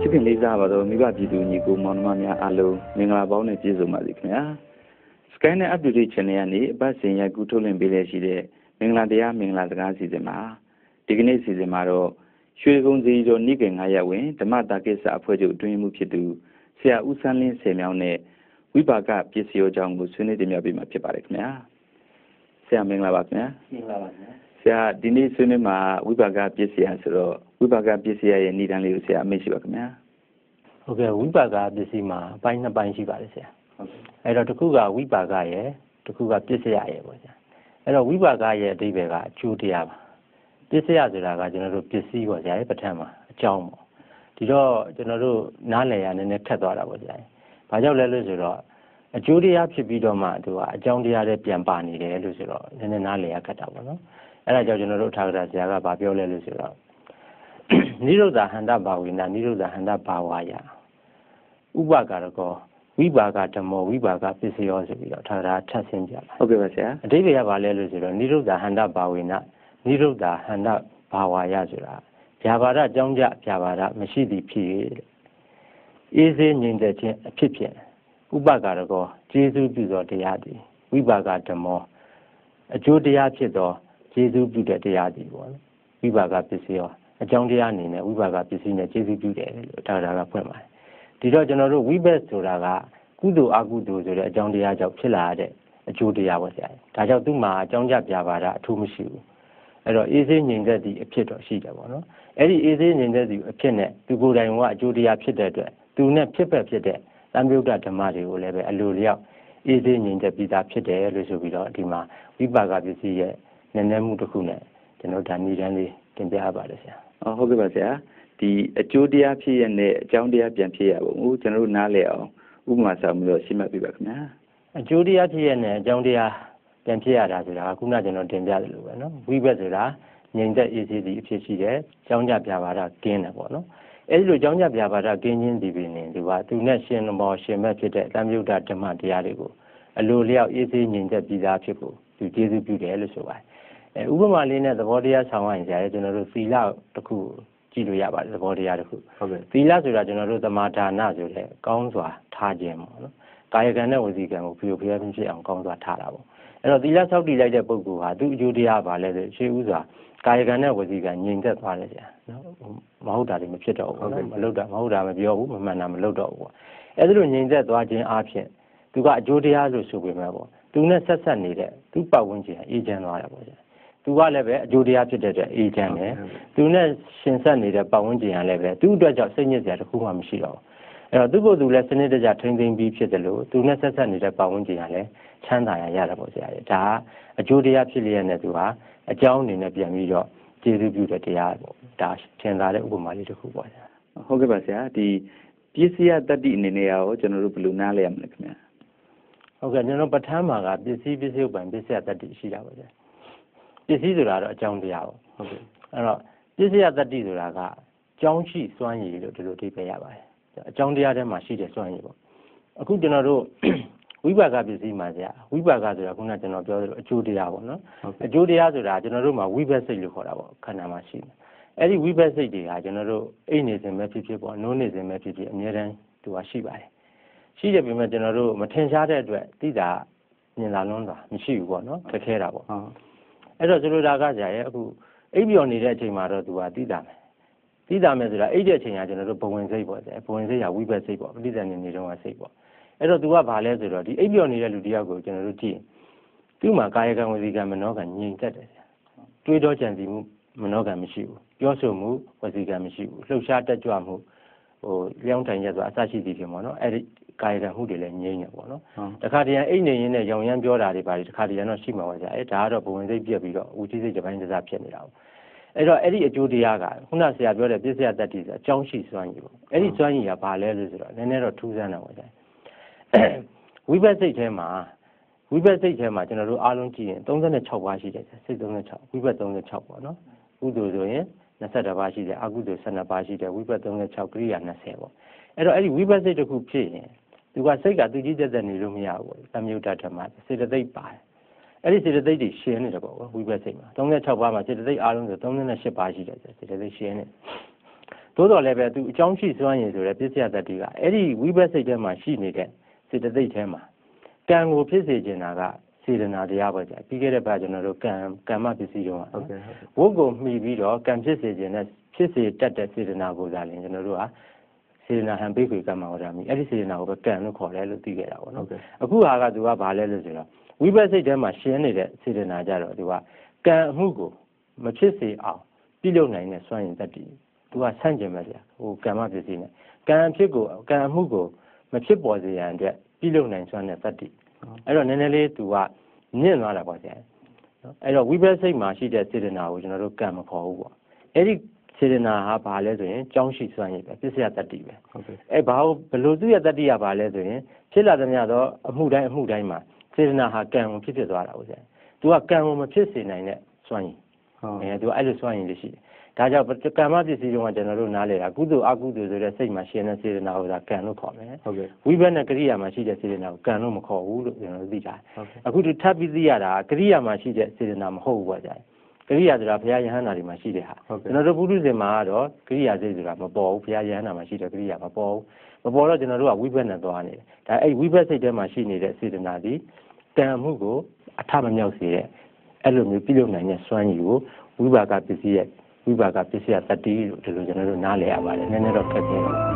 ချစ်ခင်လေးစားပါတော့မိဘပြည်သူညီကိုမောင်နှမများအားလုံးမင်္ဂလာပေါင်းနဲ့ပြည့်စုံပါစေခင်ဗျာ Sky နဲ့ Update Channel ကနေအပတ်စဉ်ရိုက်ကူးထုတ်လွှင့်ပေးရရှိတဲ့မင်္ဂလာတရားမင်္ဂလာစကားအစီအစဉ်မှာဒီကနေ့အစီအစဉ်မှာတော့ရွှေကုန်းစီကျော်နိကေ9ရက်ဝင်ဓမ္မတာကိစ္စအဖွဲ့ချုပ်အတွင်းမှုဖြစ်သူဆရာဦးဆန်းလင်းဆယ်မြောင်းနဲ့ဝိပါကပစ္စည်းအကြောင်းကိုဆွေးနွေးတင်ပြပေးမှာဖြစ်ပါတယ်ခင်ဗျာဆရာမင်္ဂလာပါခင်ဗျာမင်္ဂလာပါခင်ဗျာဆရာဒီနေ့ဆွေးနွေးမှာဝိပါကပစ္စည်းဆိုတော့ဝိပါကပစ္စည်းရဲ့ဏ္ဍာန်လေးကိုဆရာအမိန့်ရှိပါခင်ဗျာဟုတ်ကဲ့ဝိပါကပစ္စည်းမှာအပိုင်းနှစ်ပိုင်းရှိပါတယ်ဆရာဟုတ်ကဲ့အဲ့တော့တစ်ခုကဝိပါကရဲ့တစ်ခုကပစ္စယရဲ့ပေါ့ဆရာအဲ့တော့ဝိပါကရဲ့အဓိပ္ပာယ်ကအကျိုးတရားပါပစ္စယဆိုတာကကျွန်တော်တို့ပစ္စည်းပေါ့ဆရာရဲ့ပဋ္ဌာန်းမှာအကြောင်းပေါ့ဒီတော့ကျွန်တော်တို့နားလည်ရနည်းနည်းခက်သွားတာပေါ့ဆရာဘာကြောင့်လဲလို့ဆိုတော့အကျိုးတရားဖြစ်ပြီးတော့မှသူကအကြောင်းတရားတွေပြန်ပါနေတယ်လို့ဆိုတော့နည်းနည်းနားလည်ရခက်တာပေါ့နော်အဲ့ဒါကြောင့်ကျွန်တော်တို့ထာဂရဆရာကဗာပြောလဲလို့ဆိုတော့နိရောဓဟန္တဘာဝိနာနိရောဓဟန္တဘာဝါယဥပကာရကောဝိပါကဓမ္မောဝိပါကပစ္စယောဆိုပြီးတော့ထာဂရထပ်ဆင်းပြပါဟုတ်ကဲ့ပါဆရာအဓိပ္ပာယ်ကဘာလဲလို့ဆိုတော့နိရောဓဟန္တဘာဝိနာနိရောဓဟန္တဘာဝါယဆိုတာဗျာပါဒအကြောင်းကြဗျာပါဒမရှိသည်ဖြစ်၍အေးစေးငြိမ်သက်ခြင်းအဖြစ်ဖြင့်ဥပကာရကောကျေးဇူးပြုသောတရားသည်ဝိပါကဓမ္မောအကျိုးတရားဖြစ်သောကျေးဇူးပြုတဲ့တရားသည်ပေါ့နော်ဝိပါကပစ္စယောအကြောင်းတရားအနေနဲ့ဝိပါကပစ္စည်းနဲ့ကျေးဇူးပြုတယ်လို့ထာဂရကဖွင့်ပါတယ်ဒီတော့ကျွန်တော်တို့ဝိဘက်ဆိုတာကကုသိုလ်အကုသိုလ်ဆိုတဲ့အကြောင်းတရားကြောင့်ဖြစ်လာတဲ့အကျိုးတရားပေါ့ဆရာဒါကြောင့်သူ့မှာအကြောင်းကြပြပါတာအထူးမရှိဘူးအဲ့တော့အေးစေးငြိမ်သက်သည့်အဖြစ်တော့ရှိတယ်ပေါ့နော်အဲ့ဒီအေးစေးငြိမ်သက်သည့်အဖြစ်နဲ့သူကိုယ်တိုင်ကအကျိုးတရားဖြစ်တဲ့အတွက်သူနဲ့ဖြစ်တဲ့သံယုတ်ဓမ္မတွေကိုလည်းပဲအလိုလျောက်အေးစေးငြိမ်သက်ပြီးသားဖြစ်တယ်လို့ဆိုပြီးတော့ဒီမှာဝိပါကပစ္စည်းရဲ့နည်းနည်းမှုတစ်ခုနဲ့ကျွန်တော်ဒါဏ္ဍာန်လေးတင်ပြပါတယ်ဆရာဟုတ်ကဲ့ပါဆရာဒီအကျိုးတရားဖြစ်ရတဲ့အကြောင်းတရားပြန်ဖြစ်ရပုံကိုကျွန်တော်တို့နားလည်အောင်ဥပမာဆောင်ပြီးတော့ရှင်းပြပေးပါခင်ဗျာအကျိုးတရားဖြစ်ရတဲ့အကြောင်းတရားပြန်ဖြစ်ရတာဆိုတာကခုနကျွန်တော်တင်ပြတယ်လို့ပဲနော်ဝိဘက်ဆိုတာငြိမ်သက်အေးစေးသည်အဖြစ်ရှိတယ်အကြောင်းကြပြပါတာကင်းတယ်ပေါ့နော်အဲဒီလိုအကြောင်းကြပြပါတာကင်းခြင်းဒီပင်နေသူကသူနဲ့ရှင်မောရှင်မဲ့ဖြစ်တဲ့သံယုတ်ဓမ္မတရားတွေကိုအလိုလျောက်အေးစေးငြိမ်သက်ပြီးသားဖြစ်ဖို့သူကျေးဇူးပြုတယ်လို့ဆိုပါတယ်ဥပမာလေးနဲ့သဘောတရားဆောင်ရရင်ကြာကျွန်တော်တို့သီလတစ်ခုကြည့်လို့ရပါတယ်သဘောတရားတစ်ခုဟုတ်ကဲ့သီလဆိုတာကျွန်တော်တို့သမာဒါနဆိုတဲ့ကောင်းစွာထားခြင်းပေါ့နော်ကာယကံနဲ့ဝစီကံကိုဖျော်ဖျော်ဖြစ်အောင်ကောင်းစွာထားတာပေါ့အဲ့တော့သီလဆောက်တည်လိုက်တဲ့ပုဂ္ဂိုလ်ဟာသူ့အကျိုးတရားပါလဲဆိုရှေးဥစွာကာယကံနဲ့ဝစီကံငြိမ်သက်သွားတယ်ကြာနော်မဟုတ်တာတွေမဖြစ်တော့ဘူးနော်မလုပ်တာမဟုတ်တာမပြောဘူးမမှန်တာမလုပ်တော့ဘူးပေါ့အဲ့ဒါလိုငြိမ်သက်သွားခြင်းအပြင်သူကအကျိုးတရားလို့ဆိုပေမဲ့ပေါ့သူနဲ့ဆက်ဆက်နေတဲ့သူ့ပတ်ဝန်းကျင်အေးချမ်းသွားတယ်ပေါ့ကြာသူကလည်းပဲအကျိုးတရားဖြစ်တဲ့အတွက်အေးချမ်းတယ်သူနဲ့ရှင်ဆက်နေတဲ့ပတ်ဝန်းကျင်ကလည်းပဲသူ့အတွက်ကြောင့်စိတ်ညစ်စရာတစ်ခုမှမရှိတော့ဘူးအဲ့တော့သူ့ကိုယ်သူလည်းစနစ်တကျထိန်းသိမ်းပြီးဖြစ်တယ်လို့သူနဲ့ဆက်ဆက်နေတဲ့ပတ်ဝန်းကျင်ကလည်းချမ်းသာရရတယ်ပေါ့ဆရာဒါကအကျိုးတရားဖြစ်လျက်နဲ့သူဟာအကြောင်းအနေနဲ့ပြန်ပြီးတော့ကျေးဇူးပြုတဲ့တရားပေါ့ဒါထင်သာတဲ့ဥပမာလေးတစ်ခုပေါ့ဆရာဟုတ်ကဲ့ပါဆရာဒီပစ္စည်းတတ္တိအနေနဲ့ရောကျွန်တော်တို့ဘယ်လိုနားလည်ရမလဲခင်ဗျာဟုတ်ကဲ့ကျွန်တော်ပဋ္ဌာန်းမှာကပစ္စည်းဥပ္ပံပစ္စယတတ္တိရှိတာပေါ့ဆရာပစ္စည်းဆိုတာတော့အကြောင်းတရားပေါ့ဟုတ်ကဲ့အဲ့တော့ပစ္စယတတ္တိဆိုတာကကြောင်းရှိစွမ်းရည်လို့ဒီလိုသိပေးရပါတယ်အကြောင်းတရားထဲမှာရှိတဲ့စွမ်းရည်ပေါ့အခုကျွန်တော်တို့ဝိပါကပစ္စည်းမှာဆရာဝိပါကဆိုတာခုနကျွန်တော်ပြောသလိုအကျိုးတရားပေါ့နော်အကျိုးတရားဆိုတာကျွန်တော်တို့မှာဝိဘက်စိတ်လို့ခေါ်တာပေါ့ခန္ဓာမှာရှိတယ်အဲ့ဒီဝိဘက်စိတ်တွေကကျွန်တော်တို့အိတ်နေစဉ်ပဲဖြစ်ဖြစ်ပေါ့နိုးနေစဉ်ပဲဖြစ်ဖြစ်အများတန်းသူကရှိပါတယ်ရှိတယ်ပြင်မဲ့ကျွန်တော်တို့မထင်ရှားတဲ့အတွက်သိတာမြင်လာလွန်းတာမရှိဘူးပေါ့နော်ခက်ခဲတာပေါ့အဲ့တော့ဆိုလိုတာကကြာရဲ့အခုအိပ်ပျော်နေတဲ့အချိန်မှာတော့သူကသိတာမယ်ဆိုတာအိပ်တဲ့အချိန်ကကျွန်တော်တို့ဘဝင်စိတ်ပေါ့ဘဝင်စိတ်ကဝိဘက်စိတ်ပေါ့ပဋိသန္ဓေနေတော့ကစိတ်ပေါ့အဲ့တော့သူကဘာလဲဆိုတော့ဒီအိပ်ပျော်နေတဲ့လူတယောက်ကိုကျွန်တော်တို့ကြည့်သူ့မှာကာယကံဝစီကံမနောကံငြိမ်သက်တယ်တွေးတော့ကြံစည်မှုမနောကံမရှိဘူးပြောဆိုမှုဝစီကံမရှိဘူးလှုပ်ရှားတက်ကြွမှုလျောင်းထိုင်ရဆိုတာအစရှိသည်ဖြစ်ပေါ့နော်အဲ့ဒီကာယကံမှုတွေလည်းငြိမ်နေပေါ့နော်တခါတည်းအိတ်နေရင်းနဲ့ရောင်ရမ်းပြောတာတွေပါတခါတည်းတော့ရှိမှာပါကြာဒါကတော့ဘဝင်စိတ်ပြက်ပြီးတော့ဦးကြီးစိတ်တစ်ပိုင်းတစ်စားဖြစ်နေတာပေါ့အဲ့တော့အဲ့ဒီအကျိုးတရားကခုနဆရာပြောတဲ့ပစ္စယတတ္တိဆိုအကြောင်းရှိစွမ်းရည်ပေါ့အဲ့ဒီစွမ်းရည်ကဘာလဲလို့ဆိုတော့နည်းနည်းတော့ထူးဆန်းတာပေါ့ကြာဝိဘက်စိတ်ထဲမှာကျွန်တော်တို့အားလုံးကြည့်ရင်36ပါးရှိတယ်စိတ်36ဝိဘက်36ပေါ့နော်ကုသိုလ်ဆိုရင်22ပါးရှိတယ်အကုသိုလ်12ပါးရှိတယ်ဝိဘက်36ကရိယာ20ပေါ့အဲ့တော့အဲ့ဒီဝိဘက်စိတ်တစ်ခုဖြစ်ရင်သူကစိတ်ကသူကြီးတက်နေလို့မရဘူးသံယုတ်ဓမ္မစေတသိက်ပါတယ်အဲ့ဒီစေတသိက်တွေရှင်းနေတယ်ပေါ့ဝိဘက်စိတ်မှာ36ပါးမှာစေတသိက်အားလုံးဆို38ပါးရှိတယ်စေတသိက်ရှင်းနေသို့တော်လည်းပဲသူအကြောင်းရှိစွမ်းရည်ဆိုတဲ့ပစ္စယတတ္တိကအဲ့ဒီဝိဘတ်စိတ်ထဲမှာရှိနေတဲ့စေတသိက်ထဲမှာကံကိုဖြစ်စေခြင်းကစေတနာတရားပဲကြာပြီးခဲ့တဲ့ဘက်ကျွန်တော်တို့ကံမပစ္စည်းတော့ဟုတ်ကဲ့ဝတ်ကိုမှီပြီးတော့ကံဖြစ်စေခြင်းနဲ့ဖြစ်စေတတ်တဲ့စေတနာကိုသာလင်ကျွန်တော်တို့ကစေတနာဟံပိခွေကမ္မဝဒမီအဲ့ဒီစေတနာကိုပဲကံလို့ခေါ်တယ်လို့သိခဲ့တာပေါ့နော်အခုဟာကသူကဘာလဲလို့ဆိုတော့ဝိဘတ်စိတ်ထဲမှာရှင်းနေတဲ့စေတနာကြတော့သူကကံအမှုကိုမဖြစ်စေအောင်ပြုလုပ်နိုင်တဲ့စွမ်းရည်တတ္တိသူကဆန့်ကျင်ပဲဗျာဟိုကမ္မပစ္စည်းနဲ့ကံအမှုကိုမဖြစ်ပေါ်စေရန်အတွက်ပြုလုပ်နိုင်စွမ်းတဲ့တတ္တိအဲ့တော့နည်းနည်းလေးသူကမြင့်သွားတာပေါ့ဗျာအဲ့တော့ဝိဘတ်စိတ်မှာရှိတဲ့စေတနာကိုကျွန်တော်တို့ကံမခေါ်ဘူးပေါ့အဲ့ဒီစေတနာဟာဘာလဲဆိုရင်ကြောင်းရှိစွမ်းရည်ပဲပစ္စယတတ္တိပဲအဲ့ဘာလို့ဘလို့သူ့ရဲ့တတ္တိကဘာလဲဆိုရင်ဖြစ်လာသမျှသောအမှုတိုင်းမှာစေတနာဟာကံကိုဖြစ်သွားတာပေါ့ဗျာသူကကံကိုမဖြစ်စေနိုင်တဲ့စွမ်းရည်သူကအဲ့လိုစွမ်းရည်လေးရှိတယ်ဒါကြောင့်ကမ္မပစ္စည်းတွေကကျွန်တော်တို့နားလည်တာကုသိုလ်အကုသိုလ်ဆိုတဲ့စိတ်မှာရှင်တဲ့စေတနာကိုဒါကံလို့ခေါ်မယ်ဟုတ်ကဲ့ဝိဘတ်နဲ့ကရိယာမှာရှိတဲ့စေတနာကိုကံလို့မခေါ်ဘူးလို့ကျွန်တော်တို့သိတာအခုထပ်ပြီးသိရတာကရိယာမှာရှိတဲ့စေတနာမဟုတ်ဘူးပေါ့ကြာကရိယာဆိုတာဘုရားယဟန္တာတွေမှာရှိတဲ့ဟာကျွန်တော်တို့ပုထုဇဉ်မှာကတော့ကရိယာစိတ်ဆိုတာမပေါ်ဘူးဘုရားယဟန္တာမှာရှိတဲ့ကရိယာမပေါ်ဘူးမပေါ်တော့ကျွန်တော်တို့ကဝိဘတ်နဲ့သွားနေတယ်ဒါအဲ့ဝိဘတ်စိတ်ထဲမှာရှိနေတဲ့စေတနာဒီကံမှုကိုအထမမြောက်စေတဲ့အဲ့လိုမျိုးပြုလုပ်နိုင်တဲ့စွမ်းရည်ကိုဝိပါကပစ္စည်းရဲ့ဝိပါကပစ္စယတတ္တိလို့ဒီလိုကျွန်တော်တို့နားလည်ရပါတယ်နည်းနည်းတော့ခက်ခဲတယ်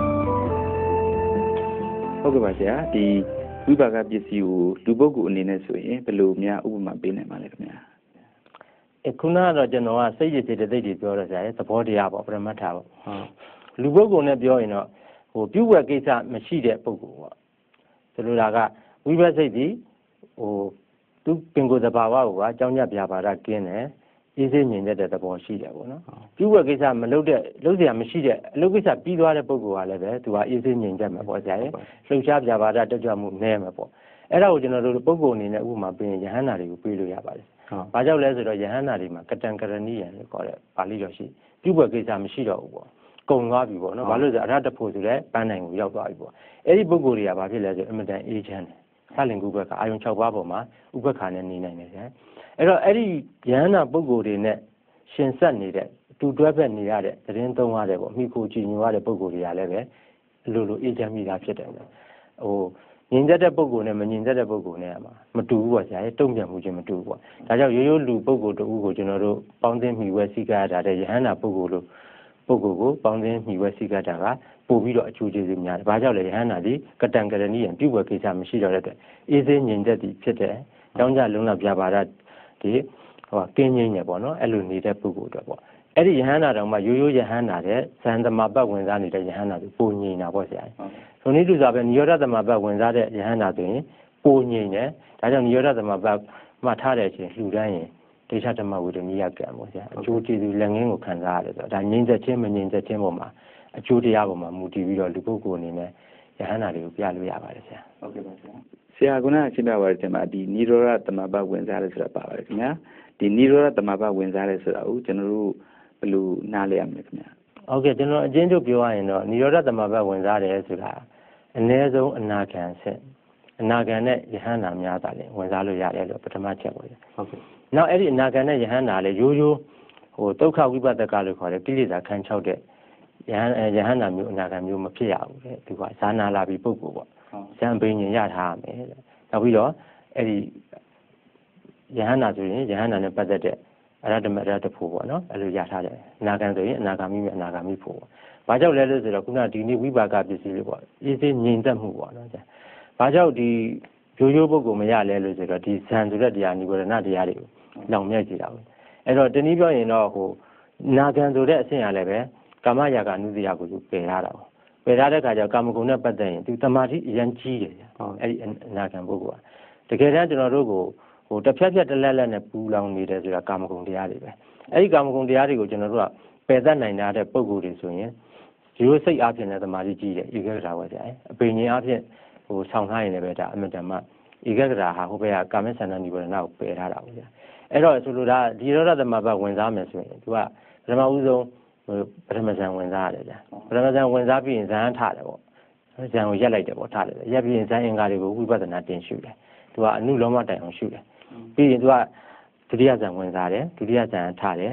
ဟုတ်ကဲ့ပါဆရာဒီဝိပါကပစ္စည်းကိုလူပုဂ္ဂိုလ်အနေနဲ့ဆိုရင်ဘယ်လိုများဥပမာပေးနိုင်ပါလဲခင်ဗျာခုနကတော့ကျွန်တော်ကစိတ်ရည်စေတသိက်တွေပြောတော့ဆရာရဲ့သဘောတရားပေါ့ပရမတ္ထပေါ့လူပုဂ္ဂိုလ်နဲ့ပြောရင်တော့ဟိုပြုဝက်ကိစ္စမရှိတဲ့ပုဂ္ဂိုလ်ပေါ့ဆိုလိုတာကဝိဘတ်စိတ်ဒီဟိုသူပင်ကိုယ်သဘာဝကိုကအကြောင်းညပြပါတာကင်းတယ်အေးစေးမြင်တဲ့သဘောရှိတယ်ပေါ့နော်ပြုဝက်ကိစ္စမလုပ်စရာမရှိတဲ့အလုပ်ကိစ္စပြီးသွားတဲ့ပုဂ္ဂိုလ်ကလည်းပဲသူကအေးစေးမြင်တတ်မှာပေါ့ဆရာရဲ့လှုပ်ရှားပြပါတာတက်ကြွမှုနည်းမှာပေါ့အဲ့ဒါကိုကျွန်တော်တို့ပုဂ္ဂိုလ်အနေနဲ့ဥပမာပေးရင်ယဟန္တာတွေကိုပေးလို့ရပါတယ်ဘာကြောင့်လဲဆိုတော့ယဟန္တာတွေမှာကတံကရဏီယံလို့ခေါ်တဲ့ပါဠိတော်ရှိပြုဝက်ကိစ္စမရှိတော့ဘူးပေါ့ကုံသွားပြီပေါ့နော်ဘာလို့လဲဆိုအရဟတဖို့ဆိုတဲ့ပန်းနိုင်ကိုရောက်သွားပြီပေါ့အဲ့ဒီပုဂ္ဂိုလ်တွေကဘာဖြစ်လဲဆိုအမတန်အေးချမ်းတယ်သလင်ကုဘက်ကအာယုံ6ပါးပေါ်မှာဥပက္ခနဲ့နေနိုင်တယ်ဆရာအဲ့တော့အဲ့ဒီယဟန္တာပုဂ္ဂိုလ်တွေနဲ့ရှင်ဆက်နေတဲ့တူတွဲဖက်နေရတဲ့သတင်းသုံးရတဲ့ပေါ့မိခိုကြည်ညိုရတဲ့ပုဂ္ဂိုလ်တွေကလည်းပဲလိုအေးချမ်းမိတာဖြစ်တယ်ပေါ့ဟိုငြိမ်သက်တဲ့ပုဂ္ဂိုလ်နဲ့မငြိမ်သက်တဲ့ပုဂ္ဂိုလ်နဲ့မတူဘူးပေါ့ဆရာရဲ့တုံ့ပြန်မှုချင်းမတူဘူးပေါ့ဒါကြောင့်ရိုးရိုးလူပုဂ္ဂိုလ်တူကိုကျွန်တော်တို့ပေါင်းသင်းမိဝဲစိကရတာတဲ့ယဟန္တာပုဂ္ဂိုလ်ကိုပေါင်းသင်းမိဝဲစိကတာကပို့ပြီးတော့အကျိုးကျေးဇူးများတယ်ဘာကြောင့်လဲယဟန္တာဒီကတံကရဏီယံပြုဝဲကိစ္စမရှိတော့တဲ့အတွက်အေးစေးငြိမ်သက်သည်ဖြစ်တယ်ကြောင်းကြလုံးလောက်ပြပါတာဒီဟိုကင်းငိမ့်နေပေါ့နော်အဲ့လိုနေတဲ့ပုဂ္ဂိုလ်တွေပေါ့အဲ့ဒီယဟန္တာတောင်မှရိုးရိုးယဟန္တာတဲ့ဇန်သမပတ်ဝင်စားနေတဲ့ယဟန္တာကိုပုံငိမ့်တာပေါ့ဆရာ။ဆိုနည်းတူစွာပဲနိရောဓသမပတ်ဝင်စားတဲ့ယဟန္တာဆိုရင်ပုံငိမ့်တယ်ဒါကြောင့်နိရောဓသမပတ်မှထားတဲ့အချိန်လှူဒန်းရင်ဒိဋ္ဌဓမ္မဝိတ္တနိယကံပေါ့ဆရာအကျိုးကျေးဇူးလက်ငင်းကိုခံစားရတယ်ဆိုတော့ဒါငြိမ့်သက်ခြင်းမငြိမ့်သက်ခြင်းပေါ်မှာအကျိုးတရားပေါ်မှာမူတည်ပြီးတော့လူပုဂ္ဂိုလ်အနေနဲ့ယဟန္တာတွေကိုပြလို့ရပါတယ်ဆရာ။ဟုတ်ကဲ့ပါဆရာ။ဆရာကရှင်းပြပါတဲ့မှာဒီနိရောဓသမပတ်ဝင်စားတယ်ဆိုတာပါပါတယ်ခင်ဗျာ။ဒီနိရောဓသမပတ်ဝင်စားတယ်ဆိုတာကိုကျွန်တော်တို့ဘယ်လိုနားလည်ရမလဲခင်ဗျာဟုတ်ကဲ့ကျွန်တော်အချင်းချုပ်ပြောရရင်တော့နိရောဓသမပတ်ဝင်စားတယ်ဆိုတာအ ਨੇ ဆုံးအနာခံဆက်အနာခံနဲ့ယဟန္တာများတာလေဝင်စားလို့ရတယ်လို့ပထမချက်ပေါ့ဟုတ်ကဲ့နောက်အဲ့ဒီအနာခံနဲ့ယဟန္တာလေရိုးရိုးဟိုဒုက္ခဝိပဿကလို့ခေါ်တယ်ကိလေသာခန်း6တဲ့ယဟန္တာမျိုးအနာခံမျိုးမဖြစ်ရဘူးလေသူကဇာနာလာပြီးပုဂ္ဂိုလ်ပေါ့ဇံပင်ညင်ရထားရမယ်နောက်ပြီးတော့အဲ့ဒီယဟန္တာဆိုရင်ယဟန္တာနဲ့ပတ်သက်တဲ့အရဟတမရဟတဖို့ပေါ့နော်အဲ့လိုရထားတယ်အနာဂံဆိုရင်အနာဂါမိမဲ့အနာဂါမိဖို့ပေါ့ဘာကြောင့်လဲလို့ဆိုတော့ခုနဒီနေ့ဝိပါကပစ္စည်းလေးပေါ့အေးစေးငြိမ်သက်မှုပေါ့နော်ဘာကြောင့်ဒီရိုးရိုးပုဂ္ဂိုလ်မရလဲလို့ဆိုတော့ဒီဇန်ဆိုတဲ့တရားနိဗ္ဗာန်တရားတွေကိုလောင်မြဲကြည့်တာပဲအဲ့တော့တနည်းပြောရင်တော့ဟိုနာဂံဆိုတဲ့အဆင့်ရလည်းပဲကာမရာဂအနုစရာကိုသူပယ်ရတာပေါ့ပယ်ရတဲ့ခါကျကာမဂုဏ်နဲ့ပတ်သက်ရင်သူတမာတိအရန်ကြီးတယ်အဲ့ဒီအနာဂံပုဂ္ဂိုလ်ကတကယ်တမ်းကျွန်တော်တို့ကိုဟိုတစ်ဖြတ်ဖြတ်တလက်လက်နဲ့ပူလောင်နေတယ်ဆိုတာကာမဂုဏ်တရားတွေပဲအဲ့ဒီကာမဂုဏ်တရားတွေကိုကျွန်တော်တို့ကပယ်တတ်နိုင်တဲ့ပုဂ္ဂိုလ်တွေဆိုရင်ဒီလိုစိတ်အားဖြင့်လည်းသမာဓိကြီးတယ်ဧကဂရာဝကြတယ်အပိဉ္ဉအားဖြင့်ဟိုဆောင်ထားရင်လည်းပဲဒါအမြဲတမ်းဧကဂရာဟာဟိုဘက်ကကာမဆန္ဒနိဗ္ဗာန်ကိုပယ်ထားတာပေါ့ဗျာအဲ့တော့ဆိုလိုတာဒီရောဓသမဘဝင်စားမယ်ဆိုရင်သူကပထမဦးဆုံးပထမဇန်ဝင်စားရတယ်ဗျာပထမဇန်ဝင်စားပြီးရင်ဇန်ထားတယ်ပေါ့ဇန်ကိုရက်လိုက်တယ်ပေါ့ထားတယ်ရက်ပြီးရင်ဇန်အင်္ဂါတွေကိုဝိပဿနာတင်ရှုတယ်သူကအနုလောမတိုင်အောင်ရှုတယ်ပြီးရင်သူကဒုတိယဇန်ဝင်စားတယ်ဒုတိယဇန်ထားတယ်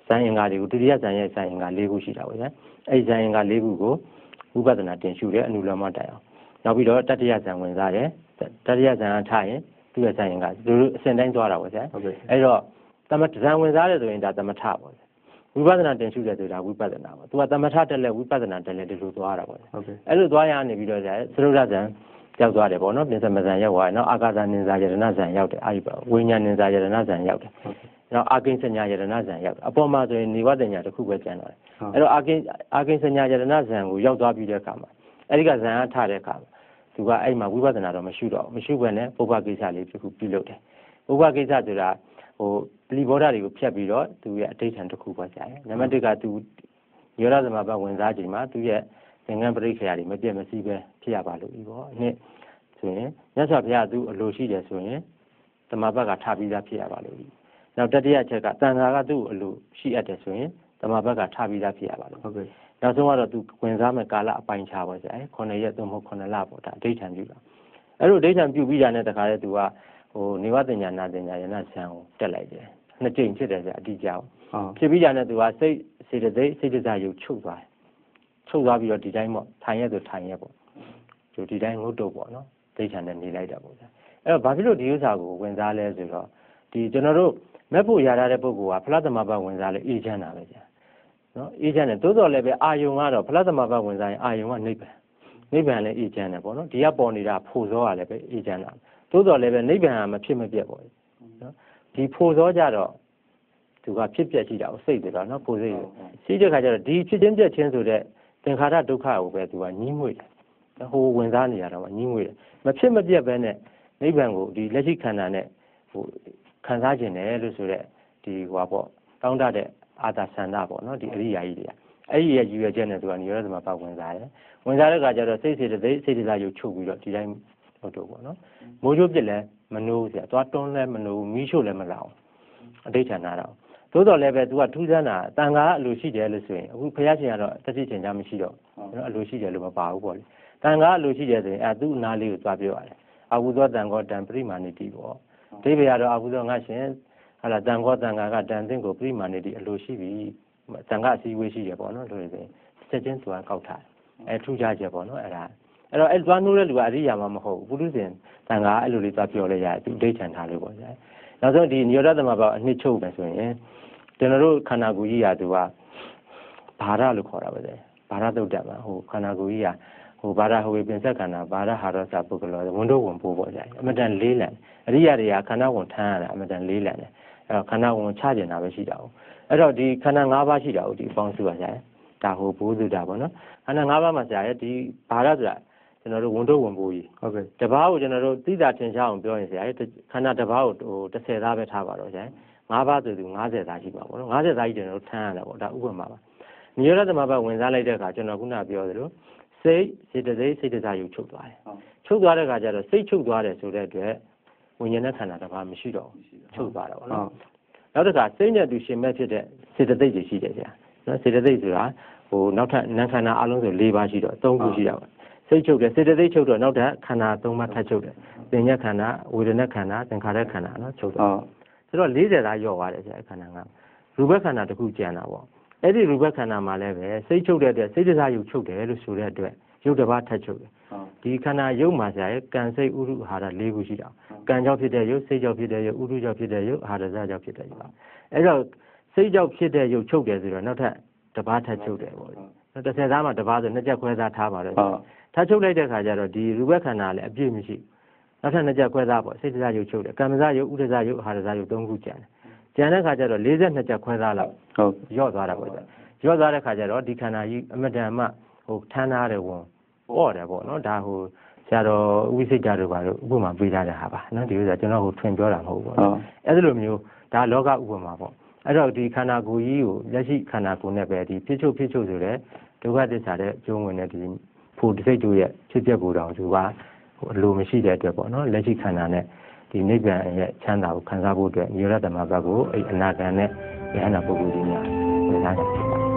ဇန်အင်္ဂါတွေကိုဒုတိယဇန်ရဲ့ဇန်အင်္ဂါ၄ခုရှိတာပေါ့ဗျာအဲ့ဇန်အင်္ဂါ၄ခုကိုဝိပဿနာတင်ရှုတဲ့အနုလောမတိုင်အောင်နောက်ပြီးတော့တတိယဇန်ဝင်စားတယ်တတိယဇန်ကထားရင်သူ့ရဲ့ဇန်အင်္ဂါသူတို့အစဉ်တိုင်းသွားတာပေါ့ဗျာအဲ့တော့သမထဇန်ဝင်စားတယ်ဆိုရင်ဒါသမထပေါ့ဝိပဿနာတင်ရှုတယ်ဆိုတာဝိပဿနာပေါ့သူကသမထတက်လက်ဝိပဿနာတက်လက်ဒီလိုသွားတာပေါ့အဲ့လိုသွားရနေပြီးတော့ကြာသရုပ်ဇန်ရောက်သွားတယ်ပေါ့နော်ပြင်စမဇန်ရောက်သွားတယ်နောက်အာကာသနင်္ဇာယတနာဇန်ရောက်တယ်အဲ့ဒီဝိညာဉ်နင်္ဇာယတနာဇန်ရောက်တယ်နောက်အာကိဉ္စညာယတနာဇန်ရောက်တယ်အပေါ်မှာဆိုရင်နေဝတ္တညာတစ်ခုပဲကျန်တော့တယ်အဲ့တော့အာကိဉ္စညာယတနာဇန်ကိုရောက်သွားပြီးတဲ့အခါမှာအဲ့ဒီကဇန်ကထတဲ့အခါမှာသူကအဲ့မှာဝိပဿနာတော့မရှိတော့မရှိဘဲနဲ့ပုဗ္ဗကိစ္စလေးတစ်ခုပြုလုပ်တယ်ပုဗ္ဗကိစ္စဆိုတာပလီဘောဓာတွေကိုဖြတ်ပြီးတော့သူရဲ့အဋ္ဌံတစ်ခုပေါ်ကြတယ်နံပါတ်1ကသူညောရသမဘဝင်စားချိန်မှာသူရဲ့သင်္ကန်းပရိက္ခရာတွေမပြတ်မစည်းပဲဖြစ်ရပါလို့ဒီပေါ့နှစ်ဆိုရင်မြတ်စွာဘုရားသူအလိုရှိတယ်ဆိုရင်သမဘကထားပြီးသားဖြစ်ရပါလို့နောက်တတိယအချက်ကတန်ခါကသူ့အလိုရှိအပ်တယ်ဆိုရင်သမဘကထားပြီးသားဖြစ်ရပါလို့ဟုတ်ကဲ့နောက်ဆုံးကတော့သူဝင်စားမဲ့ကာလအပိုင်းခြားပါကြတယ်9ရက်သို့မဟုတ်9လပေါ့ဒါအဋ္ဌံပြုတာအဲ့လိုအဋ္ဌံပြုပြီးတာနဲ့တခါလေသူကနေဝတ္တညာနာတညာယနာဇံကိုတက်လိုက်တယ်နှစ်ကြိမ်ဖြစ်တယ်ကြာအတိအကျဖြစ်ပြီးတာနဲ့သူကစိတ်စေတသိက်စိတ်တစားရုပ်ချုပ်သွားတယ်ချုပ်သွားပြီးတော့ဒီတိုင်းပေါ့ထိုင်ရဆိုထိုင်ရပေါ့ဒီတိုင်းငုတ်တုတ်ပေါ့နော်ဒိဋ္ဌာနဲ့နေလိုက်တာပေါ့ဗျာအဲ့တော့ဘာဖြစ်လို့ဒီဥစ္စာကိုဝင်စားလဲဆိုတော့ဒီကျွန်တော်တို့မက်ဖို့ရထားတဲ့ပုဂ္ဂိုလ်ကဖလားသမဘဝင်စားလဲအေးချမ်းတာပဲဗျာနော်အေးချမ်းတယ်သို့တော်လည်းပဲအာယုံကတော့ဖလားသမဘဝင်စားရင်အာယုံကနိဗ္ဗာန်လည်းအေးချမ်းတယ်ပေါ့နော်ဒီကပေါ်နေတာဖို့စောကလည်းပဲအေးချမ်းတာသို့တော်လည်းပဲနိဗ္ဗာန်ကမဖြစ်မပြတ်ပေါ့နော်ဒီဖို့စောကြတော့သူကဖြစ်ပြက်ရှိတာကိုစိတ်တယ်နော်ဖို့စိတ်ရှိတဲ့ခါကျတော့ဒီဖြစ်ချင်းပြက်ချင်းဆိုတဲ့သင်္ခါရဒုက္ခကိုပဲသူကညှိမွေ့တယ်ဟိုဝင်စားနေရတော့ညှိမွေ့တယ်မဖြစ်မပြတ်ပဲနဲ့နိဗ္ဗာန်ကိုဒီလက်ရှိခန္ဓာနဲ့ခံစားခြင်းတယ်လို့ဆိုတဲ့ဒီဟိုပါပေါ့တောင်းတတဲ့အာသာဆန္ဒပေါ့နော်ဒီအရိယာကြီးတွေကအဲ့ဒီရဲ့ရည်ရွယ်ချက်နဲ့သူကနိရောဓသမဘဝင်စားတယ်ဝင်စားတဲ့အခါကျတော့စိတ်စေတသိက်စိတ်တရားရုပ်ချုပ်ပြီးတော့ဒီတိုင်းဟုတ်တော့ပေါ့နော်မိုးချိုးပြစ်လဲမနိုးစရာသွားတွန်းလဲမနိုးမီးရှို့လဲမလောင်အဋ္ဌာနာတော့သို့တော်လည်းပဲသူကထူးဆန်းတာတန်ခါအလိုရှိတယ်လို့ဆိုရင်အခုဘုရားရှင်ကတော့တတိချင်းချမရှိတော့အလိုရှိတယ်လို့မပါဘူးပေါ့လေတန်ခါအလိုရှိတယ်ဆိုရင်သူ့အနာလေးကိုသွားပြောရတယ်အာဟုသောတန်ခောတံပရိမာဏိတိပေါ့ဒိဗေကတော့အာဟုသောငါရှင်ဟာလာတန်ခောတန်ခါကတန်သိင့်ကိုပရိမာဏိတိအလိုရှိပြီတန်ခါအစည်းဝေးရှိတယ်ပေါ့နော်လို့ဆိုရင်ချက်ချင်းသူကကောက်ထားထူးခြားချက်ပေါ့နော်အဲ့တော့အဲ့သွားနိုးတဲ့လူကအရိယာမှမဟုတ်ဘူးပုထုဇဉ်တန်ခါအဲ့လိုလေးသွားပြောလဲရတယ်သူဒိဋ္ဌံထားလို့ပေါ့ဗျာနောက်ဆုံးဒီနိရောဓသမဘအနှစ်ချုပ်မယ်ဆိုရင်ကျွန်တော်တို့ခန္ဓာကိုယ်ကြီးရာသူကဘာရလို့ခေါ်တာပဲလေဘာရတုတ်တက်မှာဟိုခန္ဓာကိုယ်ကြီးရာဟိုဘာရဟိုပင်ဆက်ခန္ဓာဘာရဟာရသပုဂ္ဂလောဝန်တို့ဝန်ပိုးပေါ့ကြာအမတန်လေးလံအရိယာတွေကခန္ဓာဝန်ထမ်းရတာအမတန်လေးလံတယ်အဲ့တော့ခန္ဓာဝန်ချကျင်တာပဲရှိတာ哦အဲ့တော့ဒီခန္ဓာ၅ပါးရှိတာ哦ဒီအပေါင်းစုပါကြာဒါဟိုဘိုးစုတာပေါ့နော်ခန္ဓာ၅ပါးမှာကြာရဲ့ဒီဘာရဆိုတာကျွန်တော်တို့ဝန်တို့ဝန်ပိုးကြီးဟုတ်ကဲ့တဘာကိုကျွန်တော်တို့သိတာထင်ရှားအောင်ပြောရင်ဆရာခန္ဓာတဘာကိုဟို30သားပဲထားပါတော့ဆရာ၅ပါးဆိုသူ90သားရှိပါပေါ့နော်90သားကြီးကျွန်တော်တို့ထမ်းရတယ်ပေါ့ဒါဥပမာပါနိရောဓသမဘဝင်စားလိုက်တဲ့အခါကျွန်တော်ခုနပြောသလိုစိတ်စေတသိက်စိတ်တရားရုပ်ချုပ်သွားတယ်ချုပ်သွားတဲ့အခါကျတော့စိတ်ချုပ်သွားတယ်ဆိုတဲ့အတွက်ဝိညာဉ်နဲ့ခန္ဓာတဘာမရှိတော့ချုပ်သွားတယ်ပေါ့နော်နောက်တစ်ခါစိတ်နဲ့သူရှင်မဲ့ဖြစ်တဲ့စေတသိက်တွေရှိတယ်ဆရာနော်စေတသိက်ဆိုတာဟိုနောက်ထပ်နာမ်ခန္ဓာအလုံးဆို4ပါးရှိတော့3ခုရှိတာပါစိတ်ချုပ်တယ်စေတသိက်ချုပ်တော့နောက်ထပ်ခန္ဓာ3ပါးထပ်ချုပ်တယ်သင်္ညခန္ဓာဝေဒနာခန္ဓာသင်္ခါရခန္ဓာနော်ချုပ်တော့ဆိုတော့40သားရော့သွားတယ်ဆရာခန္ဓာကရူပခန္ဓာတစ်ခုကျန်တာပေါ့အဲ့ဒီရူပခန္ဓာမှာလည်းပဲစိတ်ချုပ်တဲ့အတွက်စိတ်တရားရုပ်ချုပ်တယ်လို့ဆိုတဲ့အတွက်ရုပ်တစ်ပါးထပ်ချုပ်တယ်ဒီခန္ဓာရုပ်မှာဆရာရဲ့ကံစိတ်ဥရုအာဟာရ၄ခုရှိတာကံကြောင့်ဖြစ်တဲ့ရုပ်စိတ်ကြောင့်ဖြစ်တဲ့ရုပ်ဥရုကြောင့်ဖြစ်တဲ့ရုပ်အာဟာရဇကြောင့်ဖြစ်တဲ့ရုပ်အဲ့တော့စိတ်ကြောင့်ဖြစ်တဲ့ရုပ်ချုပ်တယ်ဆိုတော့နောက်ထပ်တစ်ပါးထပ်ချုပ်တယ်ပေါ့30သားမှာတစ်ပါးဆိုနှစ်ချက်ခွဲသားထားပါတော့ထပ်ချုပ်လိုက်တဲ့ခါကျတော့ဒီရူပခန္ဓာလည်းအပြည့်မရှိနောက်ထပ်နှစ်ချက်ခွဲသားပေါ့စိတ်တရားရုပ်ချုပ်တယ်ကံမဇရုပ်ဥဒ္ဒဇရုပ်အာဟာရဇရုပ်3ခုကျန်တယ်ကျန်တဲ့ခါကျတော့42ချက်ခွဲသားလောက်ဟုတ်ရော့သွားတာပေါ့ရော့သွားတဲ့ခါကျတော့ဒီခန္ဓာကြီးအမတန်မှဟိုထမ်းထားတယ်ဝန်ပေါ့တယ်ပေါ့နော်ဒါဟိုဆရာတော်ဝိစိတ်ကြတို့ပါလို့ဥပမာပေးထားတဲ့ဟာပါနော်ဒီဥစ္စာကျွန်တော်ဟိုထွင်ပြောတာမဟုတ်ဘူးပေါ့နော်အဲ့ဒီလိုမျိုးဒါလောကဥပမာပေါ့အဲ့တော့ဒီခန္ဓာကိုယ်ကြီးကိုလက်ရှိခန္ဓာကိုယ်နဲ့ပဲဒီဖြစ်ချုပ်ဆိုတဲ့ဒုက္ခသစ္စာတဲ့ကျုံးဝင်တဲ့ဒီဖို့ဒီစိတ်တို့ရဲ့ဖြစ်ပျက်ကိုယ်တော်သူကဟိုအလိုမရှိတဲ့အတွက်ပေါ့နော်လက်ရှိခန္ဓာနဲ့ဒီနိဗ္ဗာန်ရဲ့ချမ်းသာကိုခံစားဖို့အတွက်နိရောဓသမဘကိုအဲ့အနာဂတ်နဲ့ယဟနာပုဂ္ဂိုလ်ကြီးများဝင်စားကြဖြစ်ပါတယ်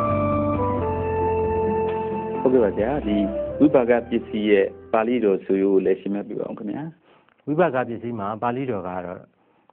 ဟုတ်ကဲ့ပါဗျာဒီဝိပါကပစ္စည်းရဲ့ပါဠိတော်ဆိုရိုးကိုလည်းရှင်းပြပြပါအောင်ခင်ဗျာဝိပါကပစ္စည်းမှာပါဠိတော်ကတော့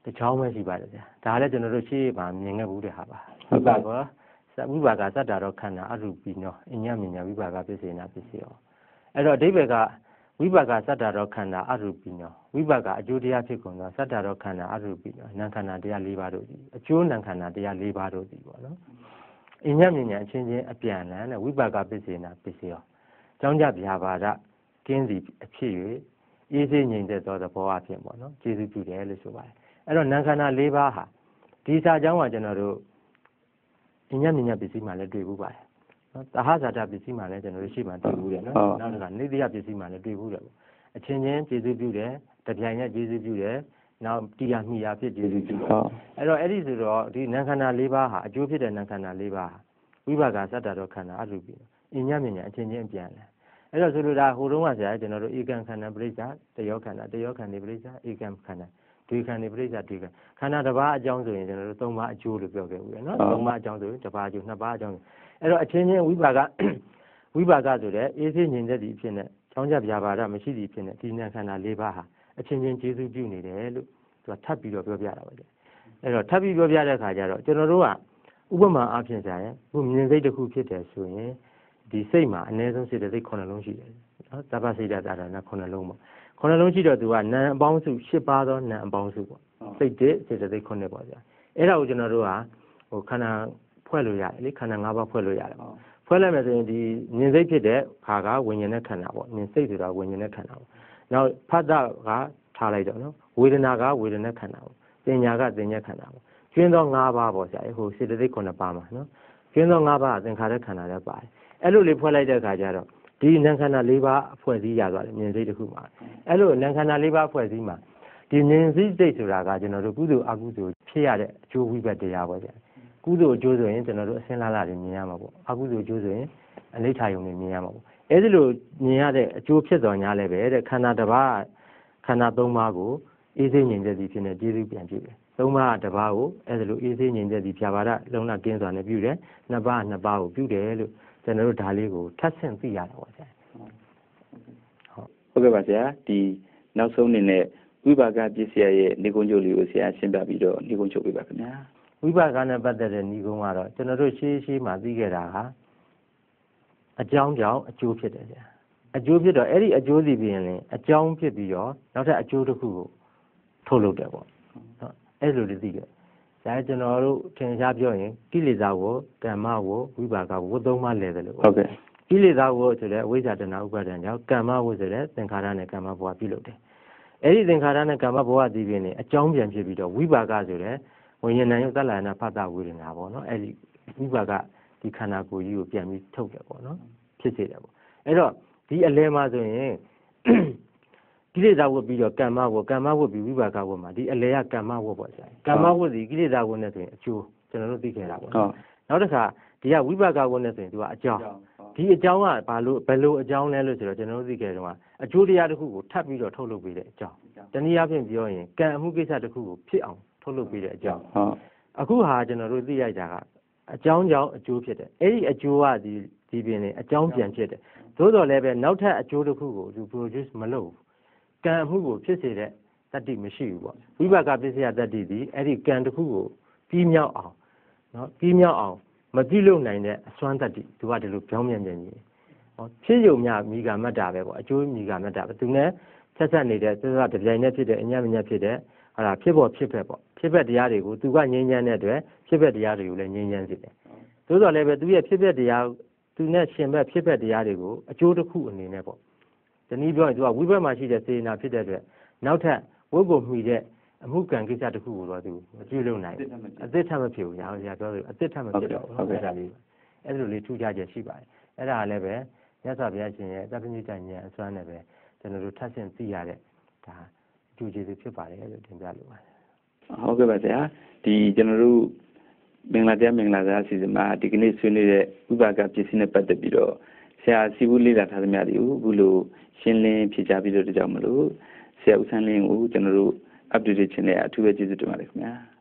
တချောင်းပဲရှိပါတယ်ဗျာဒါလည်းကျွန်တော်တို့ရှေ့မှာမြင်ခဲ့ဘူးတဲ့ဟာပါဝိပါကဝိပါကသတ္တရောခန္ဓာအရူပိနောအညမညာဝိပါကပစ္စေနာပစ္စယောအဲ့တော့အဓိပ္ပာယ်ကဝိပါကသတ္တရောခန္ဓာအရူပိနောဝိပါကအကျိုးတရားဖြစ်ကုန်သောသတ္တရောခန္ဓာအရူပိနောနာခန္ဓာတရား၄ပါးတို့သည်အကျိုးနာခန္ဓာတရား၄ပါးတို့သည်ပေါ့နော်အညမညာအချင်းချင်းအပြန်လန်တဲ့ဝိပါကပစ္စေနာပစ္စယောကြောင်းကြဗျာပါဒကင်းစီအဖြစ်၍အေးစေးငြိမ်သက်သောသဘောအဖြစ်ပေါ့နော်ကျေစုပြုတယ်လို့ဆိုပါတယ်အဲ့တော့နာခန္ဓာ၄ပါးဟာဒီစာကြောင်းကကျွန်တော်တို့အညမညာပစ္စည်းမှလည်းတွေ့ဘူးပါတယ်နော်သဟဇာတပစ္စည်းမှလည်းကျွန်တော်တို့ရှိမှတွေ့ဘူးတယ်နော်နောက်တစ်ခါနေတိယပစ္စည်းမှလည်းတွေ့ဘူးတယ်ပေါ့အချင်းချင်းကျေစုပြုတယ်တပြိုင်နက်ကျေစုပြုတယ်နောက်တရားမိယာဖြစ်ကျေစုပြုတယ်အဲ့တော့အဲ့ဒီဆိုတော့ဒီနာခန္ဓာ၄ပါးဟာအကျိုးဖြစ်တဲ့နာခန္ဓာ၄ပါးဟာဝိပါကသတ္တရောခန္ဓာအရူပိအညမညာအချင်းချင်းအပြန်လဲအဲ့တော့ဆိုလိုတာဟိုတုန်းကဆရာကျွန်တော်တို့ဧကံခန္ဓာပရိစ္ဆာတယောခန္ဓာပရိစ္ဆာဧကံခန္ဓာဒွေခန္ဓာပရိစ္ဆာဒွေခန္ဓာတစ်ပါးအကြောင်းဆိုရင်ကျွန်တော်တို့၃ပါးအကျိုးလို့ပြောခဲ့ဦးတယ်နော်၃ပါးအကြောင်းဆိုရင်တစ်ပါးအကျိုးနှစ်ပါးအကြောင်းအဲ့တော့အချင်းချင်းဝိပါကဆိုတဲ့အေးစေးငြိမ်သက်သည့်အဖြစ်နဲ့ကြောင်းကြဗျာပါဒမရှိသည့်အဖြစ်နဲ့ဒီနာခန္ဓာ၄ပါးဟာအချင်းချင်းကျေစုပြုနေတယ်လို့သူကထပ်ပြီးတော့ပြောပြတာပါကြအဲ့တော့ထပ်ပြီးပြောပြတဲ့အခါကျတော့ကျွန်တော်တို့ကဥပမာအားဖြင့်ဆရာရဲ့ခုမြင်စိတ်တစ်ခုဖြစ်တယ်ဆိုရင်ဒီစိတ်မှာအနည်းဆုံးစေတသိက်9လုံးရှိတယ်နော်သဗ္ဗစိတ္တသာရဏ9လုံးပေါ့9လုံးရှိတော့သူကနာမ်အပေါင်းစု10ပါးသောနာမ်အပေါင်းစုပေါ့စိတ်တစ်စေတသိက်9ပေါ့ဗျာအဲ့ဒါကိုကျွန်တော်တို့ကဟိုခန္ဓာဖွဲ့လို့ရတယ်လေခန္ဓာ၅ပါးဖွဲ့လို့ရတယ်ဖွဲ့လိုက်မယ်ဆိုရင်ဒီမြင်စိတ်ဖြစ်တဲ့ခါကဝิญဉာဏ်နဲ့ခန္ဓာပေါ့မြင်စိတ်ဆိုတာဝิญဉာဏ်နဲ့ခန္ဓာပေါ့နောက်ဖတ်တာကထားလိုက်တော့နော်ဝေဒနာကဝေဒနာခန္ဓာပေါ့ပညာကပညာခန္ဓာပေါ့ကျင်းသော၅ပါးပေါ့ဆရာဟိုစေတသိက်9ပါးမှာနော်ကျင်းသော၅ပါးသင်္ခါရခန္ဓာလည်းပါတယ်အဲ့လိုလေးဖွဲ့လိုက်တဲ့အခါကျတော့ဒီနာခန္ဓာ၄ပါးအဖွဲ့စည်းရသွားတယ်မြင်စိတ်တစ်ခုမှာအဲ့လိုနာခန္ဓာ၄ပါးအဖွဲ့စည်းမှာဒီမြင်စိတ်ဆိုတာကကျွန်တော်တို့ကုသိုလ်အကုသိုလ်ဖြစ်ရတဲ့အကျိုးဝိဘတ်တရားပဲဗျာကုသိုလ်အကျိုးဆိုရင်ကျွန်တော်တို့အစင်းလာလာတွေမြင်ရမှာပေါ့အကုသိုလ်အကျိုးဆိုရင်အနိဋ္ဌာယုံတွေမြင်ရမှာပေါ့အဲ့ဒီလိုမြင်ရတဲ့အကျိုးဖြစ်တော်ညာလည်းပဲတဲ့ခန္ဓာတစ်ပါးခန္ဓာ၃ပါးကိုအေးစိငြိမ်သက်သည်ဖြစ်နေကျေးဇူးပြန်ပြုတယ်၃ပါးတစ်ပါးကိုအဲ့ဒီလိုအေးစိငြိမ်သက်သည်ဖြာပါဒလုံလကင်းစွာနဲ့ပြုတယ်နှစ်ပါးကိုပြုတယ်လို့ကျွန်တော်တို့ဒါလေးကိုထပ်ဆင့်သိရတာပါဆရာဟုတ်ကဲ့ပါဆရာဒီနောက်ဆုံးအနေနဲ့ဝိပါကပစ္စယရဲ့နေကုန်းချုပ်လေးကိုဆရာရှင်းပြပြီးတော့နေကုန်းချုပ်ပေးပါခင်ဗျာဝိပါကနဲ့ပတ်သက်တဲ့နေကုန်းကတော့ကျွန်တော်တို့ရှေးမှာသိခဲ့တာဟာအကြောင်းကြောင့်အကျိုးဖြစ်တယ်ဆရာအကျိုးဖြစ်တော့အဲ့ဒီအကျိုးစီပြီးရင်အကြောင်းဖြစ်ပြီးတော့နောက်ထပ်အကျိုးတစ်ခုကိုထုတ်လုပ်တယ်ပေါ့နော်အဲ့လိုသိခဲ့ဒါကျွန်တော်တို့ထင်ရှားပြောရင်ကိလေသာကိုကမ္မကိုဝိပါကကိုသုံးပါးလဲတယ်လို့ဟုတ်ကဲ့ကိလေသာကိုဆိုတဲ့အဝိဇ္ဇာတဏှာဥပါဒံကြောင့်ကမ္မကိုဆိုတဲ့သင်္ခါရနဲ့ကမ္မဘဝပြုလုပ်တယ်အဲ့ဒီသင်္ခါရနဲ့ကမ္မဘဝသိပြီးရင်အကြောင်းပြန်ဖြစ်ပြီးတော့ဝိပါကဆိုတဲ့ဝိညာဏယုတ်သလ္လနာဖတ်တာဝေဒနာပေါ့နော်အဲ့ဒီဝိပါကဒီခန္ဓာကိုယ်ကြီးကိုပြန်ပြီးထုတ်တယ်ပေါ့နော်ဖြစ်စေတယ်ပေါ့အဲ့တော့ဒီအလဲမှာဆိုရင်ကိလေသာဝတ်ပြီးတော့ကမ္မဝတ်ပြီးဝိပါကဝတ်မှာဒီအလဲကကမ္မဝတ်ပေါ့ဆရာကမ္မဝတ်ဒီကိလေသာဝတ်နဲ့ဆိုရင်အကျိုးကျွန်တော်တို့သိခဲ့တာပေါ့နောက်တစ်ခါဒီကဝိပါကဝတ်နဲ့ဆိုရင်သူကအကြောင်းဒီအကြောင်းကဘယ်လိုအကြောင်းလဲလို့ဆိုတော့ကျွန်တော်တို့သိခဲ့တော့အကျိုးတရားတစ်ခုကိုထပ်ပြီးတော့ထုတ်လုပ်ပေးတဲ့အကြောင်းတနည်းအားဖြင့်ပြောရင်ကံအမှုကိစ္စတစ်ခုကိုဖြစ်အောင်ထုတ်လုပ်ပေးတဲ့အကြောင်းအခုဟာကျွန်တော်တို့သိရကြကအကြောင်းကြောင့်အကျိုးဖြစ်တယ်အဲ့ဒီအကျိုးကဒီပြင်နေအကြောင်းပြန်ဖြစ်တယ်သို့တော်လည်းပဲနောက်ထပ်အကျိုးတစ်ခုကိုသူ produce မလုပ်ဘူးကံအမှုကိုဖြစ်စေတဲ့တတ္တိမရှိဘူးပေါ့ဝိပါကပစ္စယတတ္တိဒီအဲ့ဒီကံတစ်ခုကိုပြီးမြောက်အောင်နော်ပြီးမြောက်အောင်မပြုလုပ်နိုင်တဲ့အစွမ်းတတ္တိသူကဒီလိုပြောင်းပြန်ကြီးဟောဖြစ်ယုံမြမိဂမတ္တာပဲပေါ့အကျိုးမိဂမတ္တာပဲသူနဲ့ဆက်နေတဲ့သစ္စာတပြိုင်နဲ့ဖြစ်တဲ့အညမညဖြစ်တဲ့ဟာဖြစ်ပေါ်ဖြစ်ဖက်ပေါ့ဖြစ်ဖက်တရားတွေကိုသူကငြိမ်းချမ်းတဲ့အတွက်ဖြစ်ဖက်တရားတွေကိုလည်းငြိမ်းချမ်းစေတယ်သို့တော်လည်းပဲသူရဲ့ဖြစ်ဖက်တရားသူနဲ့ရှင်ဘက်ဖြစ်ဖက်တရားတွေကိုအကျိုးတစ်ခုအနေနဲ့ပေါ့ဒီနည်းပြောရင်သူကဝိဘက်မှာရှိတဲ့စေနာဖြစ်တဲ့အတွက်နောက်ထပ်ဝိကိုမှီတဲ့အမှုကံကိစ္စတစ်ခုကိုတော့သူမပြုလုပ်နိုင်အသစ်ထပ်မဖြစ်ဘူးညာဆရာပြောသလိုအသစ်ထပ်မဖြစ်တော့ဘူးဟုတ်ကဲ့လေးအဲ့လိုလေးထူးခြားချက်ရှိပါတယ်အဲ့ဒါလည်းပဲမြတ်စွာဘုရားရှင်ရဲ့သဗ္ဗညုတဉာဏ်အစွမ်းနဲ့ပဲကျွန်တော်တို့ထပ်ဆင့်သိရတဲ့ဒါအကျိုးကျေးဇူးဖြစ်ပါတယ်လို့တင်ပြလိုပါတယ်ဟုတ်ကဲ့ပါဆရာဒီကျွန်တော်တို့မင်္ဂလာတရားမင်္ဂလာစကားအစီအစဉ်မှာဒီကနေ့ဆွေးနွေးတဲ့ဥပကပစ္စည်းနဲ့ပတ်သက်ပြီးတော့ဆရာစီဘူးလေ့လာထားသမျှတွေကိုအခုလိုရှင်းလင်းဖြေကြားပြီးတော့ကြောင့်မလို့ဆရာဦးဆန်းလင်းကိုကျွန်တော်တို့ update ချင်တဲ့အထူးပဲကျေးဇူးတင်ပါတယ်ခင်ဗျာ